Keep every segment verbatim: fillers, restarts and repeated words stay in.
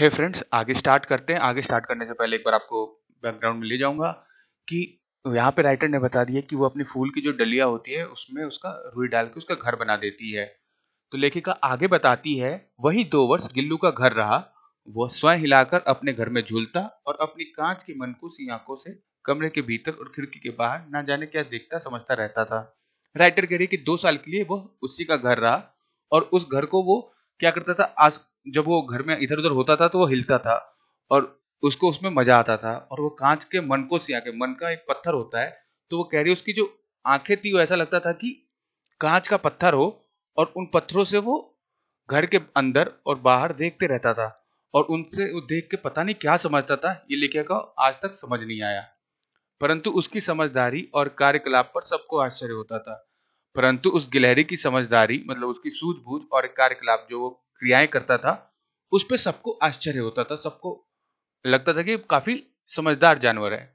हे friends, आगे start करते हैं। आगे स्टार्ट करने से पहले एक बार आपको बैकग्राउंड में ले जाऊंगा कि यहाँ पे राइटर ने बता दिया कि वो अपनी फूल की जो डलिया होती है उसमें उसका रुई डाल के उसका घर बना देती है। तो लेखिका आगे बताती है, वही दो वर्ष गिल्लू का घर रहा। वह स्वयं हिलाकर अपने घर में झूलता और अपनी कांच की मनकूसी आंखों से कमरे के भीतर और खिड़की के बाहर ना जाने क्या देखता समझता रहता था। राइटर कह रही है कि दो साल के लिए वह उसी का घर रहा और उस घर को वो क्या करता था, आज जब वो घर में इधर उधर होता था तो वो हिलता था और उसको उसमें मजा आता था। और वो कांच के मन को सिया के मन का एक पत्थर होता है, तो वो कह रही है उसकी जो आंखें थी वो ऐसा लगता था कि कांच का पत्थर हो और उन पत्थरों से वो घर के अंदर और बाहर देखते रहता था और उनसे वो देख के पता नहीं क्या समझता था, ये लेखिका को आज तक समझ नहीं आया। परंतु उसकी समझदारी और कार्यकलाप पर सबको आश्चर्य होता था। परंतु उस गिलहरी की समझदारी मतलब उसकी सूझबूझ और कार्यकलाप जो वो क्रियाएं करता था उस पे सबको आश्चर्य होता था। सबको लगता था कि काफी समझदार जानवर है।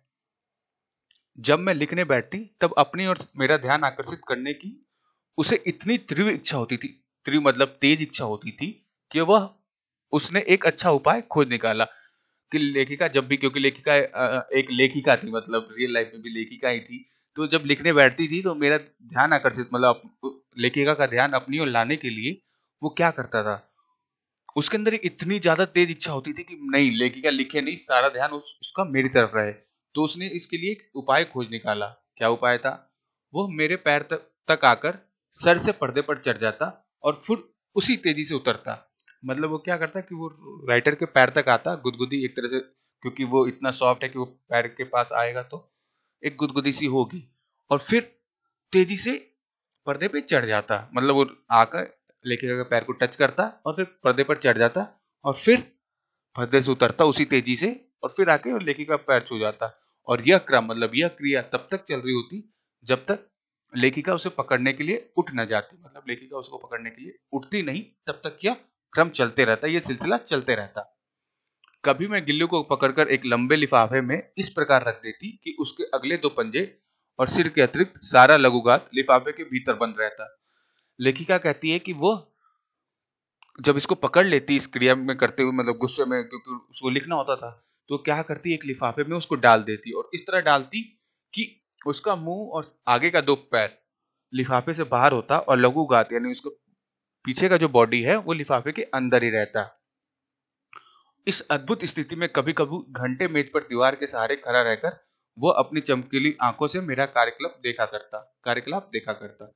जब मैं लिखने बैठती तब अपनी और मेरा ध्यान आकर्षित करने की उसे इतनी तीव्र इच्छा होती थी, तीव्र मतलब तेज इच्छा होती थी कि वह उसने एक अच्छा उपाय खोज निकाला। कि लेखिका जब भी, क्योंकि लेखिका अ, एक लेखिका थी, मतलब रियल लाइफ में भी लेखिका ही थी, तो जब लिखने बैठती थी तो मेरा ध्यान आकर्षित मतलब अप- लेखिका का ध्यान अपनी ओर लाने के लिए वो क्या करता था, उसके अंदर एक इतनी ज्यादा तेज इच्छा होती थी कि नहीं, लेखिका लिखे नहीं, सारा ध्यान उस, उसका मेरी तरफ रहे। तो उसने इसके लिए एक उपाय खोज निकाला। क्या उपाय था? वो मेरे पैर तक, तक आकर सर से पर्दे पर चढ़ जाता और फिर उसी तेजी से उतरता। मतलब वो क्या करता कि वो राइटर के पैर तक आता, गुदगुदी एक तरह से, क्योंकि वो इतना सॉफ्ट है कि वो पैर के पास आएगा तो एक गुदगुदी सी होगी, और फिर तेजी से पर्दे पे चढ़ जाता। मतलब वो आकर लेखिका के पैर को टच करता और फिर पर्दे पर चढ़ जाता और फिर पर्दे से उतरता उसी तेजी से और फिर आके और लेखिका का पैर छू जाता। और यह क्रम मतलब यह क्रिया तब तक चल रही होती जब तक लेखिका उसे पकड़ने के लिए उठ न जाती। मतलब लेखिका उसको पकड़ने के लिए उठती नहीं तब तक यह क्रम चलते रहता, यह सिलसिला चलते रहता। कभी मैं गिल्लू को पकड़कर एक लंबे लिफाफे में इस प्रकार रख देती कि उसके अगले दो पंजे और सिर के अतिरिक्त सारा लघुगात लिफाफे के भीतर बंद रहता। लेखिका कहती है कि वो जब इसको पकड़ लेती इस क्रिया में करते हुए, मतलब गुस्से में, क्योंकि उसको लिखना होता था, तो क्या करती, एक लिफाफे में उसको डाल देती और इस तरह डालती कि उसका मुंह और आगे का दो पैर लिफाफे से बाहर होता और लघुगात यानी उसको पीछे का जो बॉडी है वो लिफाफे के अंदर ही रहता। इस अद्भुत स्थिति में कभी कभी घंटे मेज पर दीवार के सहारे खड़ा रहकर वो अपनी चमकीली आंखों से मेरा कार्यकलाप देखा करता कार्यकलाप देखा करता।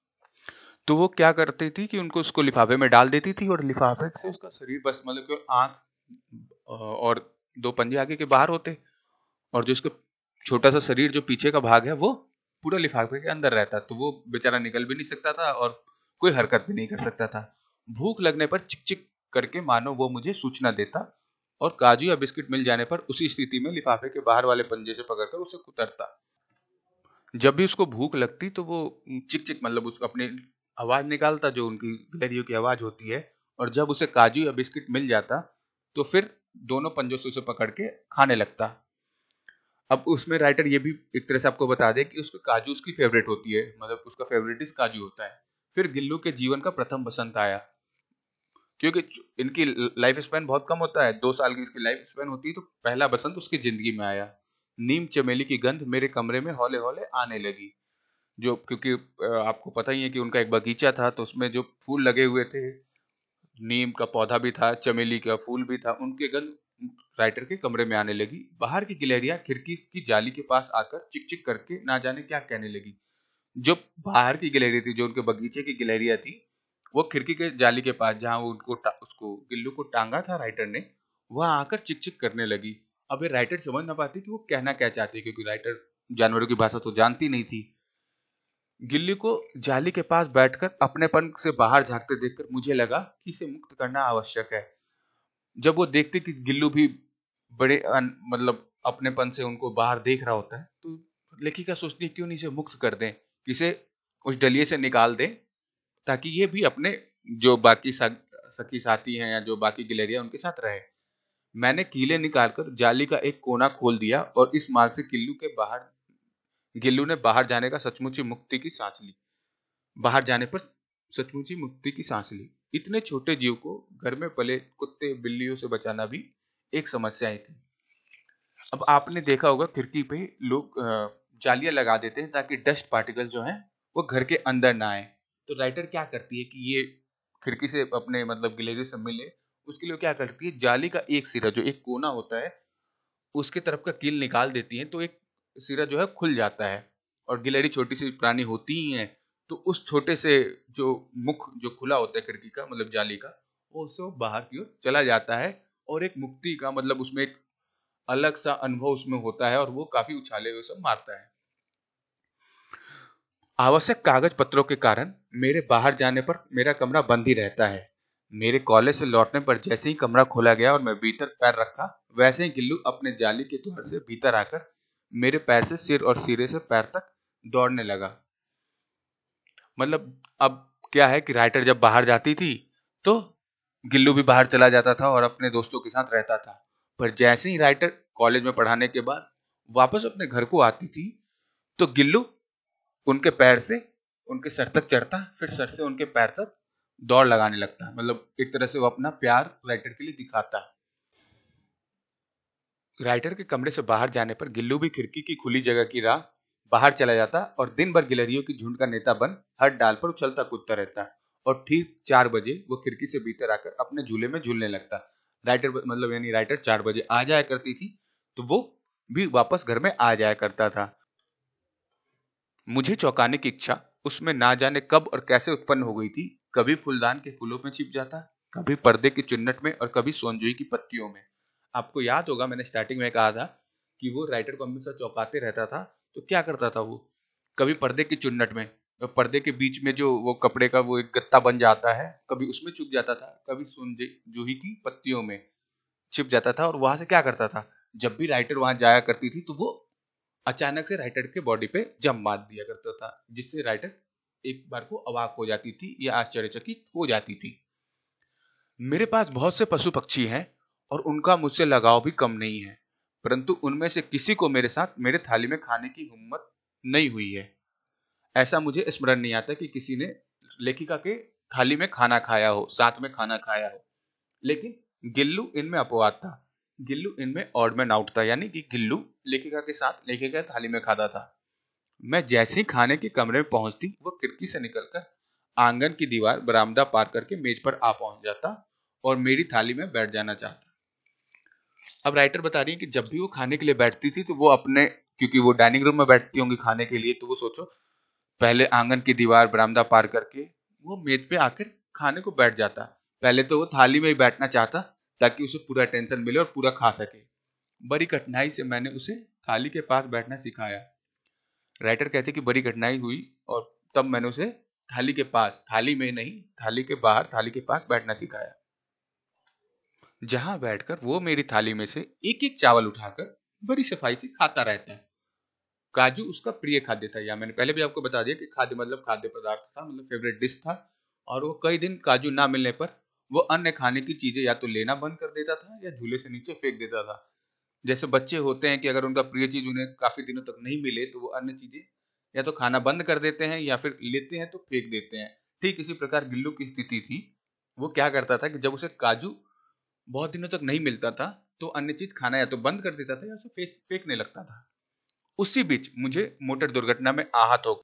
तो वो क्या करती थी कि उनको उसको लिफाफे में डाल देती थी और लिफाफे से उसका शरीर बस, मतलब कि आंख अ, और दो पंजे आगे के बाहर होते और जो उसका छोटा सा शरीर जो पीछे का भाग है वो पूरा लिफाफे के अंदर रहता। तो वो बेचारा निकल भी नहीं सकता था और कोई हरकत भी नहीं कर सकता था। भूख लगने पर चिक चिक करके मानो वो मुझे सूचना देता और काजू या बिस्किट मिल जाने पर उसी स्थिति में लिफाफे के बाहर वाले पंजे से पकड़कर उसे कुतरता। जब भी उसको भूख लगती तो वो चिक चिक मतलब उसको अपनी आवाज निकालता जो उनकी गिलहरियों की आवाज होती है, और जब उसे काजू या बिस्किट मिल जाता तो फिर दोनों पंजों से उसे पकड़ के खाने लगता। अब उसमें राइटर ये भी एक तरह से आपको बता दे कि उसको काजू उसकी फेवरेट होती है, मतलब उसका फेवरेट डिश काजू होता है। फिर गिल्लू के जीवन का प्रथम बसंत आया, क्योंकि इनकी लाइफ स्पैन बहुत कम होता है, दो साल की इसकी लाइफ स्पैन होती है, तो पहला बसंत उसकी जिंदगी में आया। नीम चमेली की गंध मेरे कमरे में हौले हौले आने लगी। जो क्योंकि अ, आपको पता ही है कि उनका एक बगीचा था तो उसमें जो फूल लगे हुए थे, नीम का पौधा भी था, चमेली का फूल भी था, उनके गंध राइटर के कमरे में आने लगी। बाहर की गिलहरियां खिड़की की जाली के पास आकर चिक चिक करके ना जाने क्या कहने लगी। जो बाहर की गिलहरी थी, जो उनके बगीचे की गिलहरियां थी, वो खिड़की के जाली के पास जहां वो उनको टा, उसको गिल्लू को टांगा था राइटर ने, वहां आकर चिक चिक करने लगी। अब ये राइटर समझ ना पाती कि वो कहना क्या चाहती है, क्योंकि राइटर जानवरों की भाषा तो जानती नहीं थी। गिल्ली को जाली के पास बैठकर अपनेपन से बाहर झांकते देखकर मुझे लगा कि इसे मुक्त करना आवश्यक है। जब वो देखते कि गिल्लू भी बड़े अन, मतलब अपनेपन से उनको बाहर देख रहा होता है, तो लेखिका सोचती है क्यों नहीं इसे मुक्त कर दें, इसे उस डलिए से निकाल दें, ताकि ये भी अपने जो बाकी सा, सखी साथी हैं या जो बाकी गिलहरियां उनके साथ रहे। मैंने कीले निकालकर जाली का एक कोना खोल दिया और इस मार्ग से गिल्लू के बाहर गिल्लू ने बाहर जाने का सचमुच ही मुक्ति की सांस ली बाहर जाने पर सचमुच ही मुक्ति की सांस ली। इतने छोटे जीव को घर में पले कुत्ते बिल्लियों से बचाना भी एक समस्या ही थी। अब आपने देखा होगा खिड़की पे लोग अ, जालियां लगा देते हैं ताकि डस्ट पार्टिकल जो है वो घर के अंदर ना आए। तो राइटर क्या करती है कि ये खिड़की से अपने मतलब गिलहरी से मिले, उसके लिए क्या करती है, जाली का एक सिरा जो एक कोना होता है उसके तरफ का कील निकाल देती है, तो एक सिरा जो है खुल जाता है। और गिलहरी छोटी सी प्राणी होती ही है, तो उस छोटे से जो मुख जो खुला होता है खिड़की का मतलब जाली का, वो उससे वो बाहर की ओर चला जाता है। और एक मुक्ति का मतलब उसमें एक अलग सा अनुभव उसमें होता है और वो काफी उछाले हुए सब मारता है। आवश्यक कागज पत्रों के कारण मेरे बाहर जाने पर मेरा कमरा बंद ही रहता है। मेरे कॉलेज से लौटने पर जैसे ही कमरा खोला गया और मैं भीतर पैर रखा, वैसे ही गिल्लू अपने जाली के द्वार से भीतर आकर मेरे पैर से सिर और सिरे से पैर तक दौड़ने लगा। मतलब अब क्या है कि राइटर जब बाहर जाती थी तो गिल्लू भी बाहर चला जाता था और अपने दोस्तों के साथ रहता था। पर जैसे ही राइटर कॉलेज में पढ़ाने के बाद वापस अपने घर को आती थी, तो गिल्लू उनके पैर से उनके सर तक चढ़ता, फिर सर से उनके पैर तक दौड़ लगाने लगता। मतलब एक तरह से वो अपना प्यार राइटर के लिए दिखाता। राइटर के कमरे से बाहर जाने पर गिल्लू भी खिड़की की खुली जगह की राह बाहर चला जाता और दिन भर गिलहरियों की झुंड का नेता बन हर डाल पर उछलता कूदता रहता। और ठीक चार बजे वो खिड़की से भीतर आकर अपने झूले में झूलने लगता। राइटर मतलब यानी राइटर चार बजे आ जाया करती थी, तो वो भी वापस घर में आ जाया करता था। मुझे चौंकाने की इच्छा उसमें ना जाने कब और कैसे उत्पन्न हो गई थी। कभी फूलदान के फूलों में छिप जाता, कभी पर्दे की चुन्नट में और कभी सोनजुई की पत्तियों में। आपको याद होगा मैंने स्टार्टिंग में कहा था कि वो राइटर को हमेशा चौंकाते रहता था। तो क्या करता था वो, कभी पर्दे की चुन्नट में, पर्दे के बीच में जो वो कपड़े का वो एक गत्ता बन जाता है, कभी उसमें छुप जाता था, कभी सोनजुई की पत्तियों में छिप जाता था। और वहां से क्या करता था, जब भी राइटर वहां जाया करती थी तो वो अचानक से राइटर के बॉडी पे जंप मार दिया करता था, जिससे राइटर एक बार को अवाक हो जाती थी या आश्चर्यचकित हो जाती थी। मेरे पास बहुत से पशु पक्षी हैं और उनका मुझसे लगाव भी कम नहीं है, परंतु उनमें से किसी को मेरे साथ मेरे थाली में खाने की हिम्मत नहीं हुई है। ऐसा मुझे स्मरण नहीं आता कि किसी ने लेखिका के थाली में खाना खाया हो, साथ में खाना खाया हो। लेकिन गिल्लू इनमें अपवाद था। गिल्लू इनमें ऑड मैन आउट था, यानी कि गिल्लू लेखिका के साथ लेखिका थाली में खाता था। मैं जैसे ही खाने के कमरे में पहुंचती, वो खिड़की से निकलकर आंगन की दीवार बरामदा पार करके मेज पर आ पहुंच जाता और मेरी थाली में बैठ जाना चाहता। अब राइटर बता रही है कि जब भी वो खाने के लिए बैठती थी तो वो अपने, क्योंकि वो डाइनिंग रूम में बैठती होंगी खाने के लिए, तो वो सोचो पहले आंगन की दीवार बरामदा पार करके वो मेज पे आकर खाने को बैठ जाता। पहले तो वो थाली में ही बैठना चाहता ताकि उसे पूरा टेंशन मिले और पूरा खा सके। बड़ी कठिनाई से मैंने उसे थाली के पास बैठना सिखाया। राइटर कहते कि बड़ी कठिनाई हुई और तब मैंने उसे थाली के पास, थाली में नहीं थाली के बाहर, थाली के पास बैठना सिखाया, जहां बैठकर वो मेरी थाली में से एक एक चावल उठाकर बड़ी सफाई से खाता रहता है। काजू उसका प्रिय खाद्य था, या मैंने पहले भी आपको बता दिया कि खाद्य मतलब खाद्य पदार्थ था, मतलब फेवरेट डिश था। और वो कई दिन काजू ना मिलने पर वो अन्य खाने की चीजें या तो लेना बंद कर देता था या झूले से नीचे फेंक देता था। जैसे बच्चे होते हैं कि अगर उनका प्रिय चीज उन्हें काफी दिनों तक नहीं मिले तो वो अन्य चीजें या तो खाना बंद कर देते हैं या फिर लेते हैं तो फेंक देते हैं। ठीक इसी प्रकार गिल्लू की स्थिति थी। वो क्या करता था कि जब उसे काजू बहुत दिनों तक नहीं मिलता था तो अन्य चीज खाना या तो बंद कर देता था या उसे फेंक फेंकने लगता था। उसी बीच मुझे मोटर दुर्घटना में आहत हो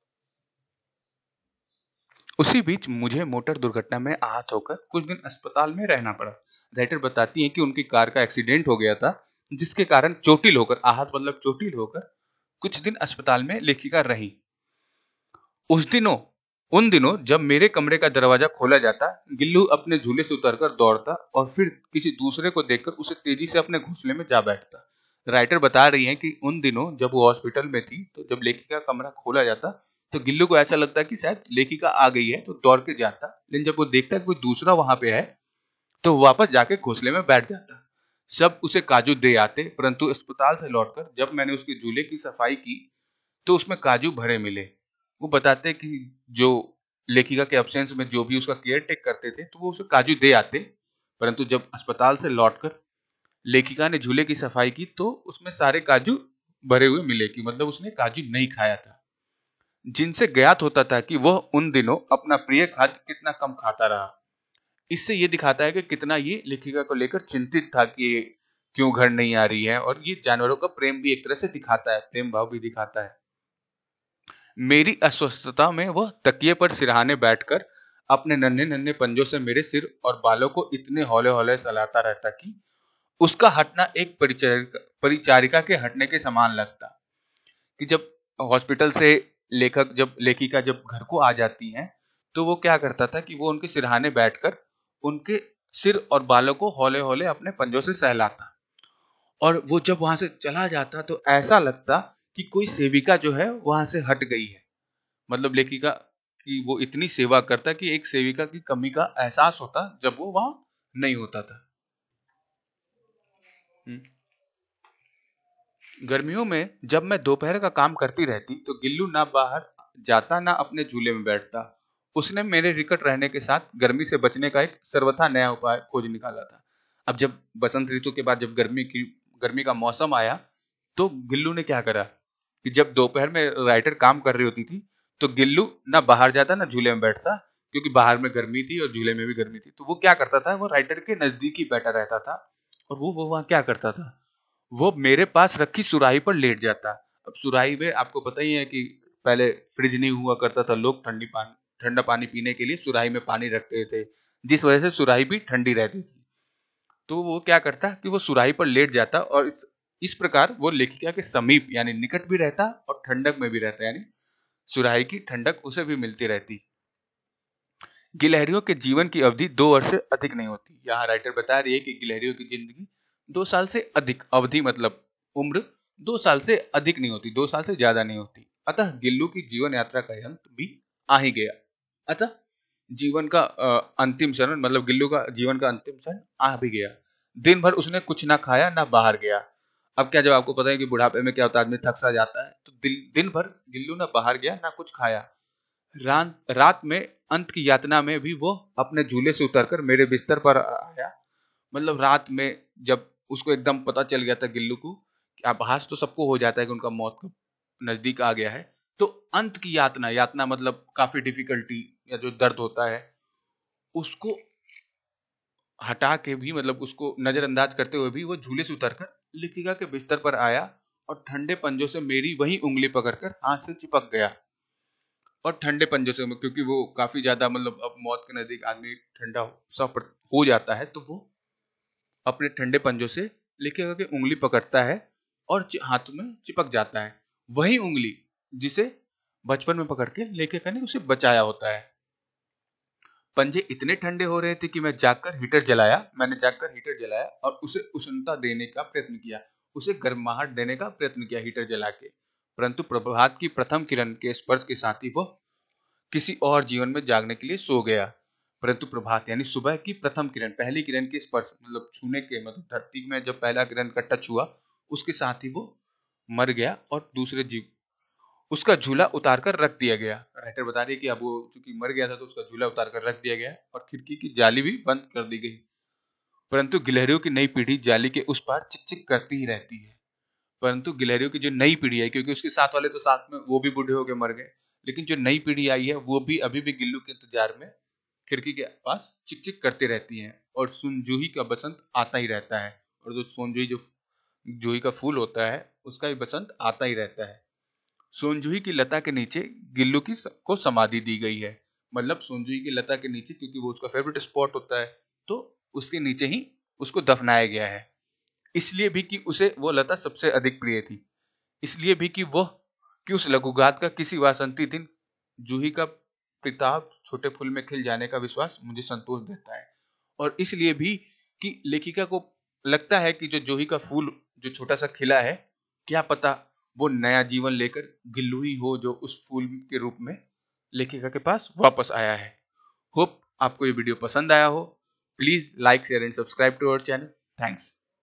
उसी बीच मुझे मोटर दुर्घटना में आहत होकर कुछ दिन अस्पताल में रहना पड़ा। राइटर बताती हैं कि उनकी कार का एक्सीडेंट हो गया था, जिसके कारण चोटिल होकर, आहत मतलब चोटिल होकर, कुछ दिन अस्पताल में लेखिका रही। उस दिनों उन दिनों जब मेरे कमरे का दरवाजा खोला जाता, गिल्लू अपने झूले से उतरकर दौड़ता और फिर किसी दूसरे को देखकर उसे तेजी से अपने घोंसले में जा बैठता। राइटर बता रही हैं कि उन दिनों जब वो हॉस्पिटल में थी, तो जब लेखिका का कमरा खोला जाता तो गिल्लू को ऐसा लगता कि शायद लेखिका आ गई है, तो दौड़ के जाता। लेकिन जब वो देखता कि कोई दूसरा वहां पे है तो वो वापस जाके घोंसले में बैठ जाता। सब उसे काजू दे आते, परंतु अस्पताल से लौटकर जब मैंने उसके झूले की सफाई की तो उसमें काजू भरे मिले। वो बताते कि जो लेखिका के एब्सेंस में जो भी उसका केयर टेक करते थे तो वो उसे काजू दे आते, परंतु जब अस्पताल से लौटकर लेखिका ने झूले की सफाई की तो उसमें सारे काजू भरे हुए मिले, कि मतलब उसने काजू नहीं खाया था, जिनसे ज्ञात होता था कि वह उन दिनों अपना प्रिय खाद्य कितना कम खाता रहा। इससे ये दिखाता है कि कितना ये लेखिका को लेकर चिंतित था कि ये क्यों घर नहीं आ रही है, और ये जानवरों का प्रेम भी एक तरह से दिखाता है, प्रेम भाव भी दिखाता है। मेरी अस्वस्थता में वह तकिए पर सिरहाने बैठकर अपने नन्हे नन्हे पंजों से मेरे सिर और बालों को इतने हौले हौले सहलाता रहता कि उसका हटना एक परिचारिका परिचारिका के हटने के समान लगता। कि जब हॉस्पिटल से लेखक जब लेखिका जब घर को आ जाती हैं, तो वो क्या करता था कि वो उनके सिरहाने बैठकर उनके सिर और बालों को हौले हौले अपने पंजों से सहलाता, और वो जब वहां से चला जाता तो ऐसा लगता कि कोई सेविका जो है वहां से हट गई है। मतलब लेखिका की वो इतनी सेवा करता कि एक सेविका की कमी का एहसास होता जब वो वहां नहीं होता था। हम्म। गर्मियों में जब मैं दोपहर का काम करती रहती तो गिल्लू ना बाहर जाता ना अपने झूले में बैठता। उसने मेरे निकट रहने के साथ गर्मी से बचने का एक सर्वथा नया उपाय खोज निकाला था। अब जब बसंत ऋतु के बाद जब गर्मी की गर्मी का मौसम आया, तो गिल्लू ने क्या करा कि जब दोपहर में राइटर काम कर रही होती थी, तो गिल्लू ना बाहर जाता ना झूले में बैठता, क्योंकि बाहर में गर्मी थी और झूले में भी गर्मी थी। तो वो क्या करता था, वो राइटर के नजदीक ही बैठा रहता था, और वो वो वहां क्या करता था, वो मेरे पास रखी सुराही पर लेट जाता। अब सुराही में आपको पता ही है कि पहले फ्रिज नहीं हुआ करता था, लोग ठंडी पानी ठंडा पानी पीने के लिए सुराही में पानी रखते थे, जिस वजह से सुराही भी ठंडी रहती थी। तो वो क्या करता कि वो सुराही पर लेट जाता, और इस इस प्रकार वो लेखिका के समीप यानी निकट भी रहता और ठंडक में भी रहता, यानी सुराही की ठंडक उसे भी मिलती रहती। गिलहरियों के जीवन की अवधि दो वर्ष से अधिक नहीं होती। यहाँ राइटर बता रही है कि गिलहरियों की जिंदगी दो साल से अधिक, अवधि मतलब उम्र, दो साल से अधिक नहीं होती, दो साल से ज्यादा नहीं होती। अतः गिल्लू की जीवन यात्रा का अंत भी आ ही गया। अतः जीवन का अ, अंतिम चरण मतलब गिल्लू का जीवन का अंतिम चरण आ भी गया। दिन भर उसने कुछ ना खाया ना बाहर गया। अब क्या, जब आपको पता है कि बुढ़ापे में क्या होता है, आदमी थक सा जाता है, तो दिन दिन भर गिल्लू ना बाहर गया ना कुछ खाया। रात रात में अंत की यातना में भी वो अपने झूले से उतरकर मेरे बिस्तर पर आया। मतलब रात में जब उसको एकदम पता चल गया था गिल्लू को, कि आभास तो सबको हो जाता है कि उनका मौत नजदीक आ गया है, तो अंत की यातना, यातना मतलब काफी डिफिकल्टी या जो दर्द होता है, उसको हटा के भी मतलब उसको नजरअंदाज करते हुए भी वो झूले से उतरकर लेखिका के बिस्तर पर आया, और ठंडे पंजों से मेरी वही उंगली पकड़कर हाथ से चिपक गया। और ठंडे पंजों से, क्योंकि वो काफी ज्यादा मतलब अब मौत के नजदीक आदमी ठंडा सा पर- हो जाता है, तो वो अपने ठंडे पंजों से लेखिका की उंगली पकड़ता है और चि- हाथ में चिपक जाता है, वही उंगली जिसे बचपन में पकड़ के लेखिका ने उसे बचाया होता है। पंजे इतने ठंडे हो रहे थे कि मैं जागकर हीटर जलाया मैंने जागकर हीटर जलाया और उसे उष्णता देने का प्रयत्न किया, उसे गर्माहट देने का प्रयत्न किया हीटर जला के। परंतु प्रभात की प्रथम किरण के स्पर्श के साथ ही वह किसी और जीवन में जागने के लिए सो गया। परंतु प्रभात यानी सुबह की प्रथम किरण, पहली किरण के स्पर्श मतलब छूने के मतलब धरती में जब पहला किरण का टच हुआ, उसके साथ ही वो मर गया और दूसरे जीव उसका झूला उतार कर रख दिया गया। राइटर बता रही है कि अब वो चूंकि मर गया था तो उसका झूला उतार कर रख दिया गया और खिड़की की जाली भी बंद कर दी गई। परंतु गिलहरियों की नई पीढ़ी जाली के उस पार चिक चिक करती ही रहती है। परंतु गिलहरियों की जो नई पीढ़ी है, क्योंकि उसके साथ वाले तो साथ में वो भी बूढ़े होके मर गए, लेकिन जो नई पीढ़ी आई है वो भी अभी भी गिल्लू के इंतजार में खिड़की के पास चिक चिक करती रहती हैं, और सुनजूही का बसंत आता ही रहता है। और जो सोनजूही जो जूही का फूल होता है उसका भी बसंत आता ही रहता है। सोनजूही की लता के नीचे गिल्लू की स- को समाधि दी गई है। मतलब सोनजूही की लता के नीचे, क्योंकि वो उसका फेवरेट स्पॉट होता है, तो उसके नीचे ही उसको दफनाया गया है। इसलिए भी कि उसे वो लता सबसे अधिक प्रिय थी, इसलिए भी कि वह कि उस लघुघात का किसी वासंती दिन जूही का प्रताप छोटे फूल में खिल जाने का विश्वास मुझे संतोष देता है। और इसलिए भी कि लेखिका को लगता है कि जो जूही का फूल जो छोटा सा खिला है, क्या पता वो नया जीवन लेकर गिल्लू ही हो जो उस फूल के रूप में लेखिका के पास वापस आया है। होप आपको ये वीडियो पसंद आया हो। Please like share and subscribe to our channel. Thanks.